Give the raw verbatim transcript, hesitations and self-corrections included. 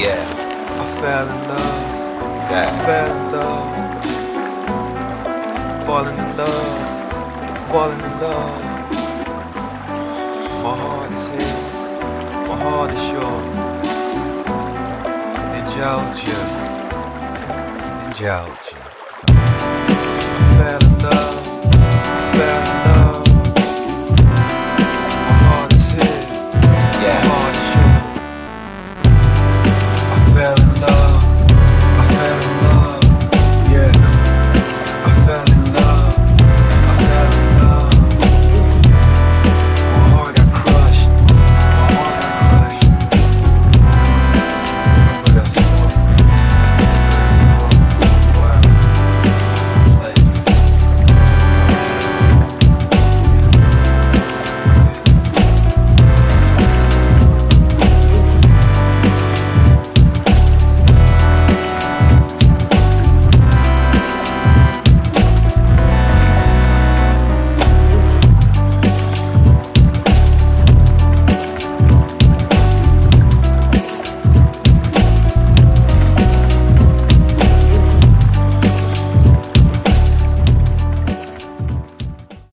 Yeah. I fell in love. Okay. I fell in love. Falling in love. Falling in love. My heart is here. My heart is yours. In Georgia. In Georgia. I fell in love.